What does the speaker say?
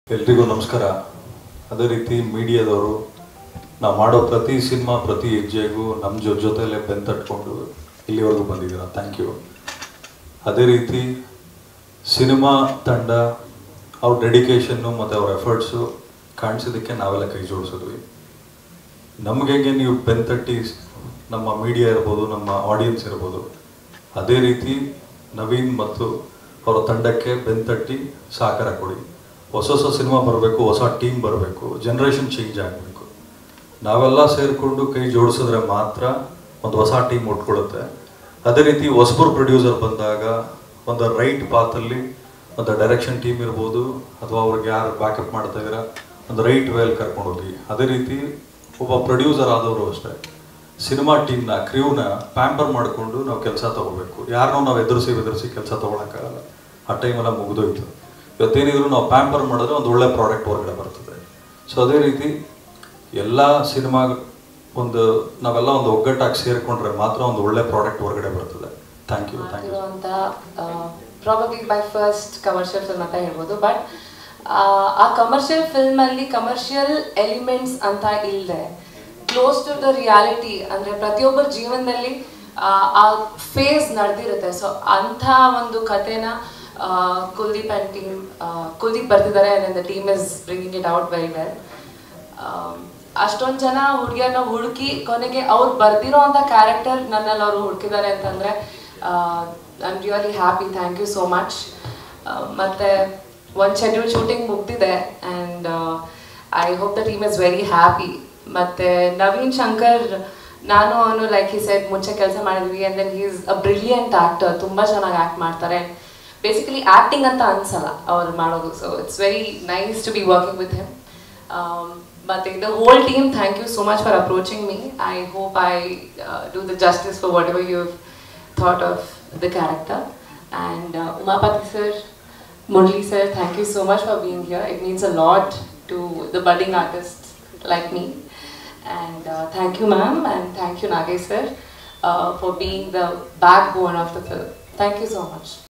ಎಲ್ರಿಗೂ ನಮಸ್ಕಾರ. ಅದೇ ರೀತಿ ಮೀಡಿಯಾದವರು ನಾವು ಮಾಡೋ ಪ್ರತಿ ಸಿನಿಮಾ ಪ್ರತಿ ಹೆಜ್ಜೆಗೂ ನಮ್ಮ ಜೊತೆಯಲ್ಲೇ ಬೆಂತಟ್ಕೊಂಡು ಇಲ್ಲಿವರೆಗೂ ಬಂದಿದ್ದೀರಾ. Thank you. ಅದೇ ರೀತಿ ಸಿನಿಮಾ ತಂಡ ಅವ್ರ ಡೆಡಿಕೇಶನ್ನು ಮತ್ತು ಅವ್ರ ಎಫರ್ಟ್ಸು ಕಾಣಿಸೋದಕ್ಕೆ ನಾವೆಲ್ಲ ಕೈ ಜೋಡಿಸಿದ್ವಿ. ನಮಗೆ ನೀವು ಬೆಂತಟ್ಟಿ ನಮ್ಮ ಮೀಡಿಯಾ ಇರ್ಬೋದು, ನಮ್ಮ ಆಡಿಯನ್ಸ್ ಇರ್ಬೋದು, ಅದೇ ರೀತಿ ನವೀನ್ ಮತ್ತು ಅವರ ತಂಡಕ್ಕೆ ಬೆಂತಟ್ಟಿ ಸಹಕಾರ ಕೊಡಿ. ಹೊಸ ಸಿನಿಮಾ ಬರಬೇಕು, ಹೊಸ ಟೀಮ್ ಬರಬೇಕು, ಜನ್ರೇಷನ್ ಚೇಂಜ್ ಆಗಬೇಕು. ನಾವೆಲ್ಲ ಸೇರಿಕೊಂಡು ಕೈ ಜೋಡಿಸಿದ್ರೆ ಮಾತ್ರ ಒಂದು ಹೊಸ ಟೀಮ್ ಉಟ್ಕೊಳ್ಳುತ್ತೆ. ಅದೇ ರೀತಿ ಹೊಸಬರು ಪ್ರೊಡ್ಯೂಸರ್ ಬಂದಾಗ ಒಂದು ರೈಟ್ ಪಾತಲ್ಲಿ ಒಂದು ಡೈರೆಕ್ಷನ್ ಟೀಮ್ ಇರ್ಬೋದು, ಅಥವಾ ಅವ್ರಿಗೆ ಯಾರು ಬ್ಯಾಕಪ್ ಮಾಡ್ತಾ ಇದ್ದೀರಾ ಒಂದು ರೈಟ್ ವೇಲ್ ಕರ್ಕೊಂಡು ಹೋಗಿ. ಅದೇ ರೀತಿ ಒಬ್ಬ ಪ್ರೊಡ್ಯೂಸರ್ ಆದವರು ಅಷ್ಟೇ ಸಿನಿಮಾ ಟೀಮ್ನ ಕ್ರ್ಯೂನ ಪ್ಯಾಂಪರ್ ಮಾಡಿಕೊಂಡು ನಾವು ಕೆಲಸ ತೊಗೋಬೇಕು. ಯಾರನ್ನೂ ನಾವು ಎದುರಿಸಿ ಕೆಲಸ ತೊಗೊಳಕ್ಕಾಗಲ್ಲ. ಆ ಟೈಮೆಲ್ಲ ಮುಗಿದೋಯ್ತು. ಇವತ್ತೇನಿದ್ರು ನಾವು ಪ್ಯಾಂಪರ್ ಮಾಡಿದ್ರೆ ಒಂದು ಒಳ್ಳೆ ಪ್ರಾಡಕ್ಟ್ ಹೊರಗಡೆ ಬರ್ತದೆ. ಸೊ ಅದೇ ರೀತಿ ಎಲ್ಲ ಸಿನಿಮಾ ನಾವೆಲ್ಲ ಒಂದು ಒಗ್ಗಟ್ಟಾಗಿ ಸೇರಿಕೊಂಡ್ರೆ ಮಾತ್ರ ಒಂದು ಒಳ್ಳೆ ಪ್ರಾಡಕ್ಟ್ ಹೊರಗಡೆ ಬರ್ತದೆ. Thank you. ಅಂತ probably my first commercial film ಅಂತ ಹೇಳ್ಬೋದು. ಬಟ್ ಆ ಕಮರ್ಷಿಯಲ್ ಫಿಲ್ಮಲ್ಲಿ ಕಮರ್ಷಿಯಲ್ ಎಲಿಮೆಂಟ್ಸ್ ಅಂತ ಇಲ್ಲದೆ ಕ್ಲೋಸ್ ಟು ದ ರಿಯಾಲಿಟಿ, ಅಂದರೆ ಪ್ರತಿಯೊಬ್ಬರ ಜೀವನದಲ್ಲಿ ಆ ಫೇಸ್ ನಡೆದಿರುತ್ತೆ. ಸೊ ಅಂಥ ಒಂದು ಕಥೆನ ಕುಲ್ದೀಪ್ ಆ್ಯಂಡ್ ಟೀಮ್ ಕುಲ್ದೀಪ್ ಬರ್ತಿದ್ದಾರೆ and the team is bringing it out very well. ಅಷ್ಟೊಂದು ಜನ ಹುಡುಗಿಯರನ್ನ ಹುಡುಕಿ ಕೊನೆಗೆ ಅವ್ರು ಬರ್ದಿರೋ ಅಂಥ ಕ್ಯಾರೆಕ್ಟರ್ ನನ್ನಲ್ಲಿ ಅವರು ಹುಡುಕಿದ್ದಾರೆ ಅಂತಂದರೆ I am really happy. Thank you so much. ಮತ್ತು ಒಂದು ಶೆಡ್ಯೂಲ್ ಶೂಟಿಂಗ್ ಮುಗ್ದಿದೆ and I hope the team is very happy. ಮತ್ತು ನವೀನ್ ಶಂಕರ್, ನಾನು ಅವನು ಲೈಕ್ ಹಿ ಸೆಡ್ ಮುಂಚೆ ಕೆಲಸ ಮಾಡಿದ್ವಿ and then he is a brilliant actor. ತುಂಬ ಚೆನ್ನಾಗಿ ಆ್ಯಕ್ಟ್ ಮಾಡ್ತಾರೆ. ಬೇಸಿಕಲಿ ಆ್ಯಕ್ಟಿಂಗ್ ಅಂತ ಅನ್ಸಲ್ಲ ಅವ್ರು ಮಾಡೋದು. So it's very nice to be working with him. ಮತ್ತು the whole team, thank you so much for approaching me. I hope I do the justice for whatever you have thought of the character. And Umapathi sir, Murli sir, thank you so much for being here. It means a lot to the budding artists like me. And thank you ma'am, and thank you Nagesh sir for being the backbone of the film. Thank you so much.